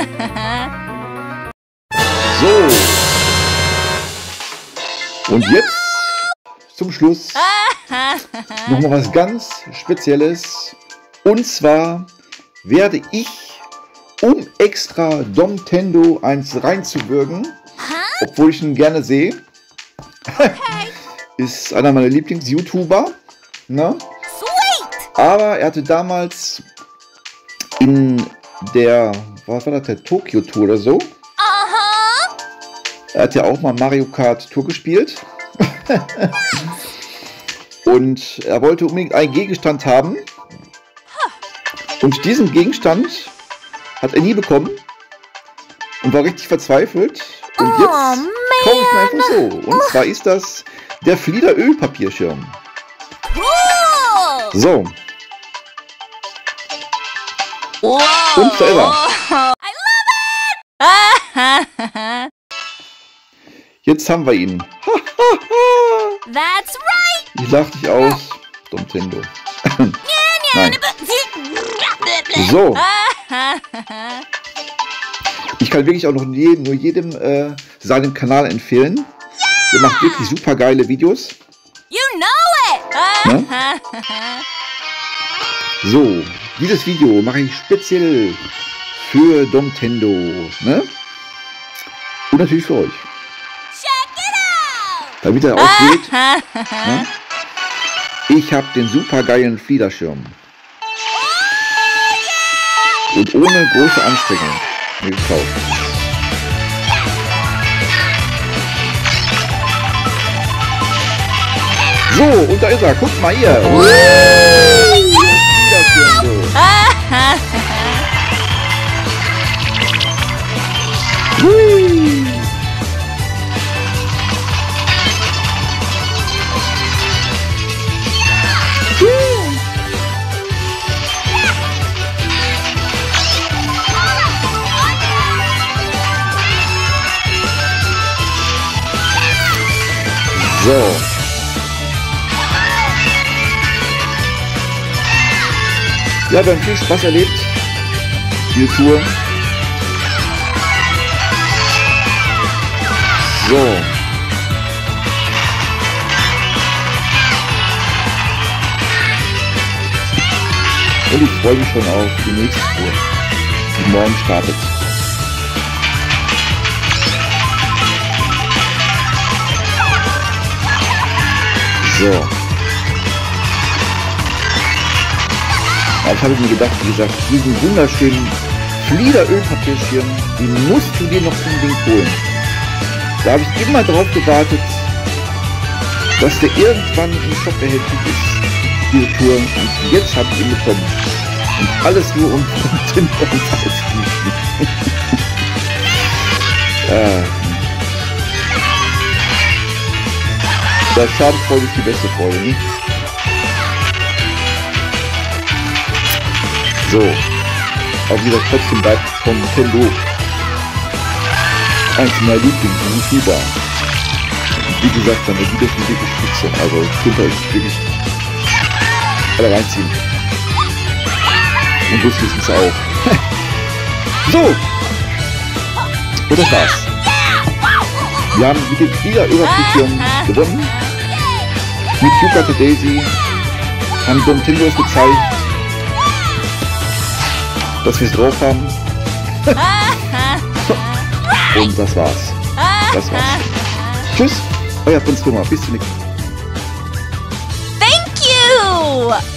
So. Und jetzt zum Schluss nochmal was ganz Spezielles. Und zwar werde ich, um extra Domtendo eins reinzuwürgen, obwohl ich ihn gerne sehe, ist einer meiner Lieblings-YouTuber. Ne? Aber er hatte damals in der, was war das, der Tokyo-Tour oder so? Er hat ja auch mal Mario Kart Tour gespielt. Und er wollte unbedingt einen Gegenstand haben. Und diesen Gegenstand hat er nie bekommen. Und war richtig verzweifelt. Und jetzt kaufe ich ihn einfach so. Und zwar ist das der Flieder Ölpapierschirm. So. Und da ist er. Jetzt haben wir ihn. That's right. Ich lach dich aus, Domtendo. Nein. So. Ich kann wirklich auch noch nur jedem seinen Kanal empfehlen. Der macht wirklich super geile Videos. You know it. Ne? So, dieses Video mache ich speziell für Domtendo. Ne? Und natürlich für euch. Damit er auch seht, ne? Ich habe den super geilen Fliederschirm. Und ohne große Anstrengung mir gekauft. So, und da ist er. Guckt mal hier. Hui. So. Ja, wir haben viel Spaß erlebt. Die Tour. So. Und ich freue mich schon auf die nächste Tour, die morgen startet. So. Jetzt habe ich mir gedacht, wie gesagt, diesen wunderschönen Flieder-Ölpapierschirm, den musst du dir noch unbedingt holen. Da habe ich immer drauf gewartet, dass der irgendwann im Shop erhältlich ist, diese Tour. Und jetzt habe ich ihn bekommen. Und alles nur um den Da Schadenfreude ist die beste Freude, nicht? So, auch wieder trotzdem bleibt von Nintendo eins meiner Lieblings-YouTuber. Wie gesagt, seine Videos sind wirklich spitze, also ich könnte euch wirklich alle reinziehen. Und das wissen es auch. So, und das war's. Wir haben mit dem Flieder-Ölpapierschirm gewonnen. Mit Yooka Daisy haben Domtendo es gezeigt, dass wir es drauf haben. Und das war's. Das war's. Tschüss, euer Prinz Thomas. Bis zum nächsten Mal. Thank you.